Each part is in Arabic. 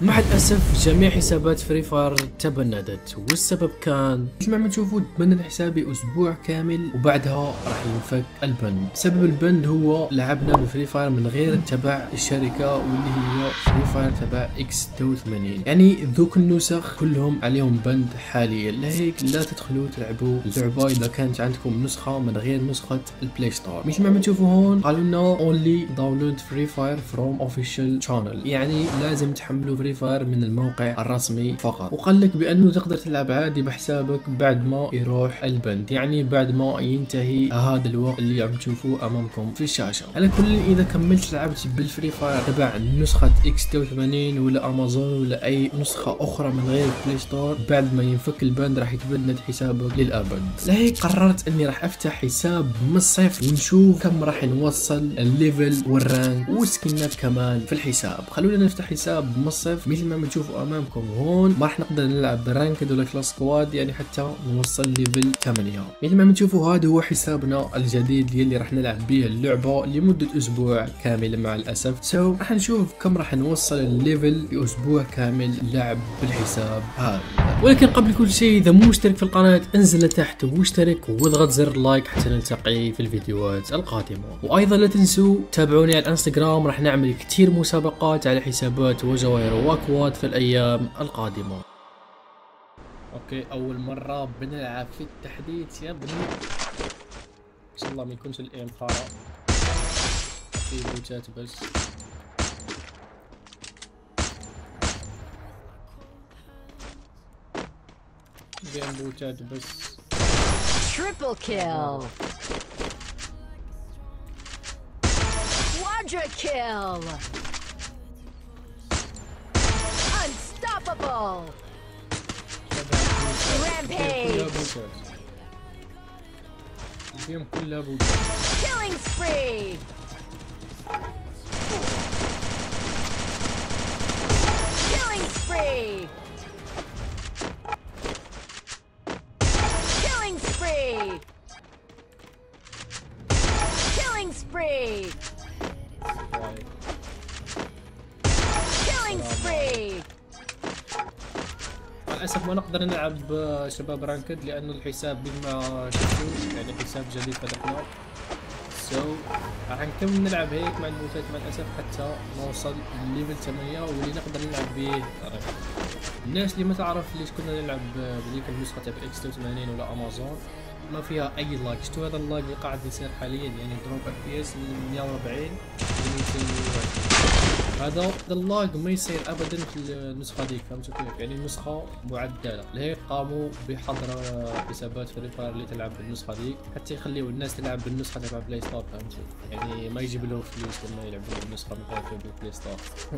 مع الاسف جميع حسابات فري فاير تبندت، والسبب كان مثل ما تشوفوا تبند حسابي اسبوع كامل وبعدها راح ينفك البند. سبب البند هو لعبنا بفري فاير من غير تبع الشركه واللي هي فري فاير تبع X82، يعني ذوك النسخ كلهم عليهم بند حاليا، لهيك لا تدخلوا تلعبوا اللعبه اذا كانت عندكم نسخه من غير نسخه البلاي ستور. مثل ما تشوفوا هون قالوا لنا only download free fire from official channel، يعني لازم تحملوا فري فاير من الموقع الرسمي فقط، وقال لك بانه تقدر تلعب عادي بحسابك بعد ما يروح البند، يعني بعد ما ينتهي هذا الوقت اللي عم تشوفوه امامكم في الشاشه. على كل اذا كملت لعبت بالفري فاير تبع نسخه X82 ولا امازون ولا اي نسخه اخرى من غير البلاي ستور، بعد ما ينفك البند راح يتبند حسابك للابد. لهيك قررت اني راح افتح حساب من الصفر ونشوف كم راح نوصل الليفل والرانك والسكنات كمان في الحساب. خلونا نفتح حساب من الصفر. مثل ما تشوفوا امامكم هون ما راح نقدر نلعب برانكد ولا كلاس سكواد، يعني حتى نوصل ليفل 8. مثل ما تشوفوا هذا هو حسابنا الجديد اللي راح نلعب به اللعبه لمده اسبوع كامل مع الاسف. راح نشوف كم راح نوصل الليفل في اسبوع كامل لعب بالحساب هذا. ولكن قبل كل شيء اذا مو مشترك في القناه انزل لتحت واشترك واضغط زر اللايك حتى نلتقي في الفيديوهات القادمه. وايضا لا تنسوا تابعوني على الانستغرام، راح نعمل كثير مسابقات على حسابات وجواهر واكواد في الايام القادمه. اوكي اول مره بنلعب في التحديث يا ابني، ان شاء الله ما يكونش الايم خارق في بوتات بس. بين بوتات بس. Triple kill. Quadra kill. Unstoppable. Rampage. الجيم كلها بوتات. Killing spree. Killing spree. Killing spree. Killing spree. Killing spree. للاسف ما نقدر نلعب شباب رانكد لانه الحساب بما شفتوا يعني حساب جديد فتحناه. راح نكمل نلعب هيك مع البوتات مع الاسف حتى نوصل ليفل 8 واللي نقدر نلعب به. الناس اللي ما تعرف ليش كنا نلعب بذيك النسخه تبع X82 ولا امازون ما فيها اي لاج. شفتوا هذا اللاج اللي قاعد يصير حاليا، يعني دروب FPS من 140 ل 220. هذا اللاج ما يصير ابدا في النسخه ديك، فهمتوا كيف؟ يعني النسخه معدله، لهيك قاموا بحظر حسابات فري فاير اللي تلعب بالنسخه ديك حتى يخليوا الناس تلعب بالنسخه تبع بلاي ستور، فهمتوا؟ يعني ما يجيب لهم فلوس لما يلعبون بالنسخه متاعهم بالبلاي ستور.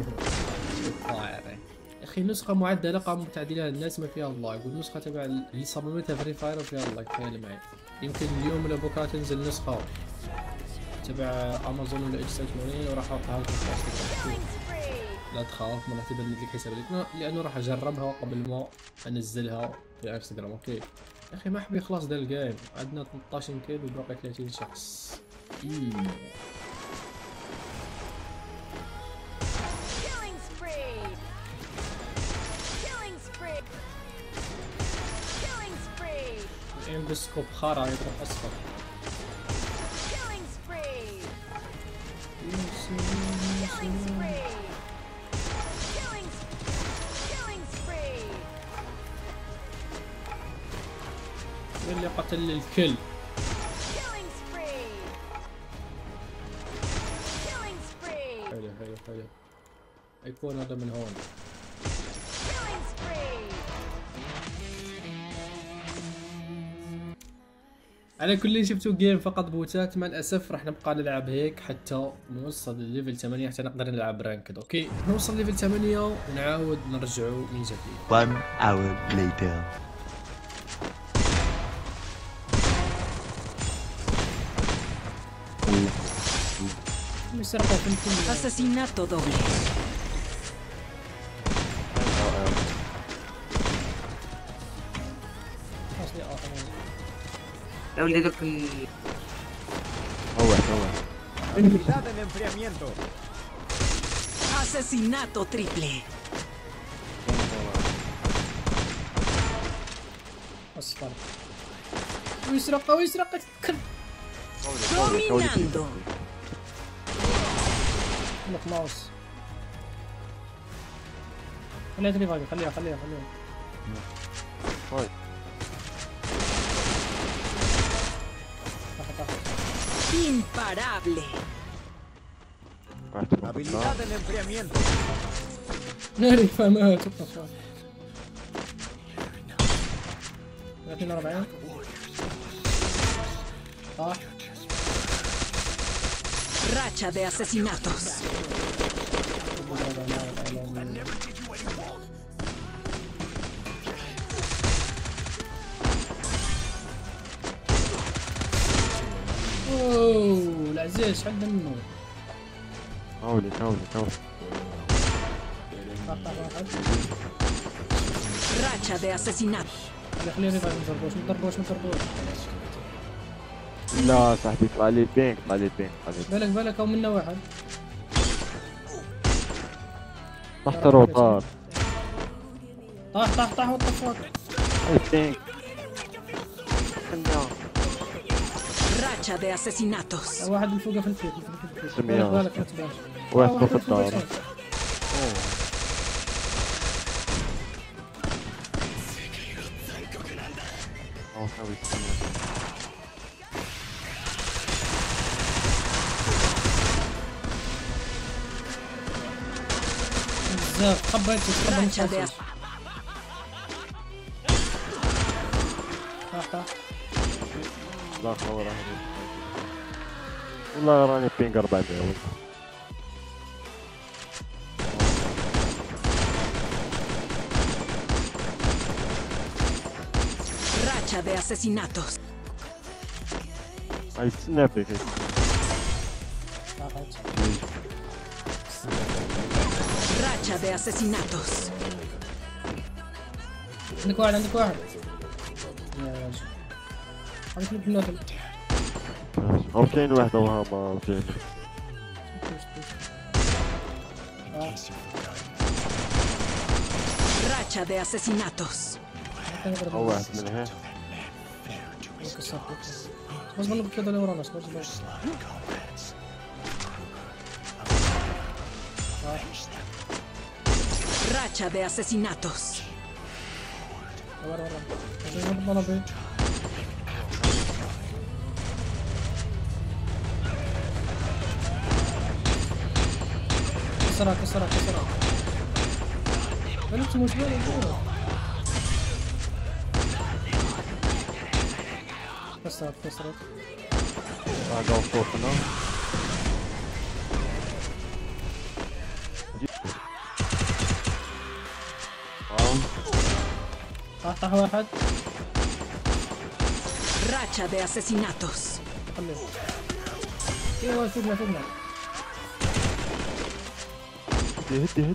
يا اخي نسخه معدله قاموا بتعديلها للناس ما فيها اللاج، والنسخه تبع اللي صممتها فري فاير فيها اللاج. تخيل معي يمكن اليوم ولا بكره تنزل نسخه تبع امازون ولا X82 وراح احطها لكم في الانستغرام. لا تخاف ما راح تبند لك حسابك لانه راح اجربها قبل ما انزلها في الانستغرام. اوكي يا اخي ما حبي يخلص ذا الجيم، عندنا 18 كيل وباقي 30 شخص. بسكوب خارع يروح اصفر. مين اللي قتل الكل؟ حلو حلو حلو، يكون هذا من هون. على كل شفتوا جيم فقط بوتات، مع الاسف راح نبقى نلعب هيك حتى نوصل لليفل 8 حتى نقدر نلعب رانكد. اوكي نوصل ليفل 8 ونعاود نرجعوا من جديد. 1 hour later. Asesinato doble. لو اللي ذاك هو Asesinato triple. فرق. ويسرق تذكر. Dominando. لك ماوس. خليها تريفايف، خليها. طيب Imparable. واحد فوق الدار. Habilidad del enfriamiento. ناري فمات. 30-40. صح. Racha de asesinatos. اوه العزيز شحال دمه. حاولي طاح واحد. Racha de asesinatos. خليه ريفايف، ما تضربوش. لا صاحبي طلع لي بينك بالك او منا واحد. تحت الروتار. طاح وطفاك. بينك Racha de asesinatos. واحد من فوقه في الفيت. سميها. بالك ما تبانش. واحد فوق الدار. بزاف خبيت Racha de طاح. لا خبر والله راني بينك 400. Racha de asesinatos. هاي سنابك. Racha de asesinatos. عندك واحد. يا رجل. عندك النودل. او كاين واحد وهما كاين. Racha de asesinatos. او واحد من هنا. بس بالله كذا اللي ورانا. Racha de asesinatos. ورا. كسرها. بلش مش بالي. كسرت. قاعد فوقنا. طاح واحد. Racha de asesinatos. خليه. ايوه فوقنا. هدي.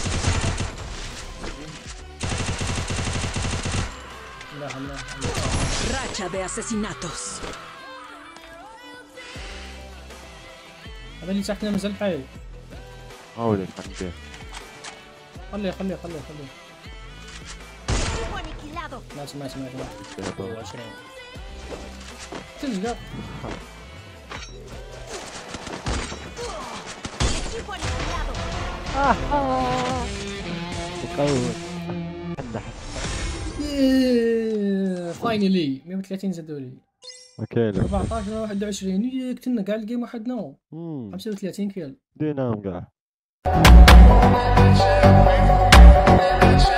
لا. Racha de asesinatos. هذا اللي تحتنا مازال حي. حاولي حنبيه. خليه. Equipo aniquilado. ما سمعت. تلقى. Equipo aniquilado. مقوم. فاينلي 130 زادوا لي. اوكي 14 21 قتلنا كاع الجيم وحدنا. 35 كيل. دينام كاع.